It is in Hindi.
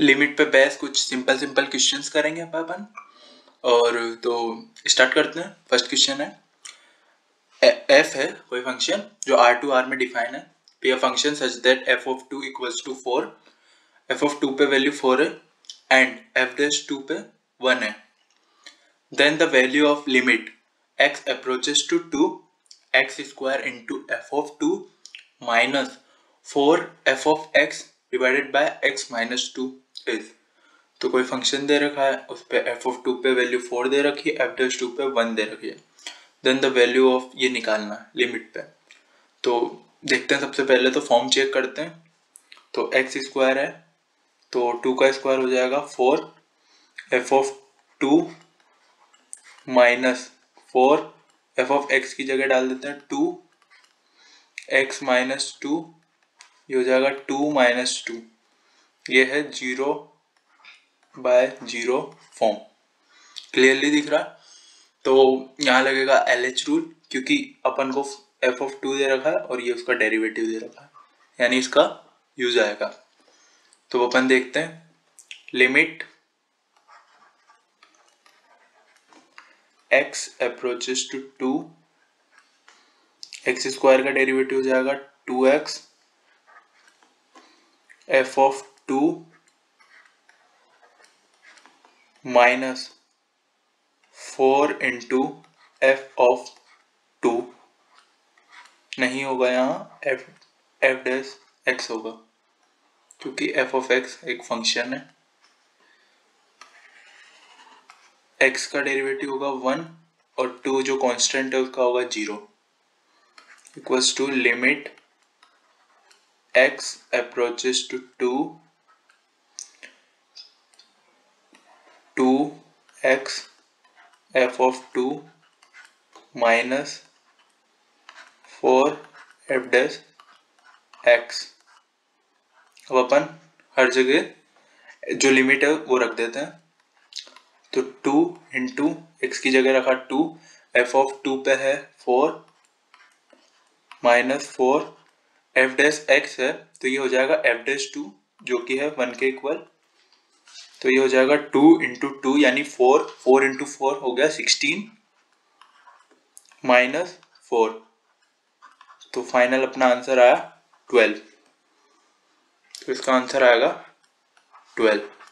लिमिट पे बेस कुछ सिंपल क्वेश्चंस करेंगे अपन। और तो स्टार्ट करते हैं। फर्स्ट क्वेश्चन है, एफ है कोई फंक्शन जो R में डिफाइन है, पे a function such that f of 2 equals to 4, f of 2 पे वैल्यू 4 है एंड f डैश 2 पे 1 है। Then the value of limit x approaches to 2 x square into f of 2 minus 4 f of x divided by x minus 2 is. तो कोई फंक्शन दे रखा है, उस पे f of 2 पे वैल्यू 4 दे रखी है, f डैश 2 पे 1 दे रखी है। देन द वैल्यू ऑफ ये निकालना है लिमिट पे। तो देखते हैं, सबसे पहले तो फॉर्म चेक करते हैं। तो x स्क्वायर है तो 2 का स्क्वायर हो जाएगा 4, f of 2 minus 4, f of x की जगह डाल देते हैं 2, x माइनस 2, ये हो जाएगा 2 माइनस 2, ये है 0 बाय 0 फॉर्म। क्लियरली दिख रहा। तो यहाँ लगेगा LH रूल, क्योंकि अपन को f of 2 दे रखा है और ये उसका डेरिवेटिव दे रखा है, यानी इसका यूज आएगा। तो अपन देखते हैं, limit x approaches to 2, x square का डेरिवेटिव हो जाएगा 2x, f of 2 minus 4 into f of 2, नहीं होगा यहाँ f डैश x होगा, क्योंकि f of x एक फंक्शन है। x का डेरिवेटिव होगा 1 और 2 जो कांस्टेंट है उसका होगा 0, equals to limit x approaches to 2x f of 2 minus 4 f dash x। अब अपन हर जगह जो लिमिट है वो रख देते हैं। तो 2 इंटू एक्स की जगह रखा 2, f of 2 पे है 4 माइनस 4, f डैश x है तो ये हो जाएगा f डैश 2 जो कि है 1 के इक्वल। तो ये हो जाएगा 2 इंटू 2 यानी 4, 4 इंटू 4 हो गया 16 माइनस 4। तो फाइनल अपना आंसर आया 12। तो इसका आंसर आएगा 12।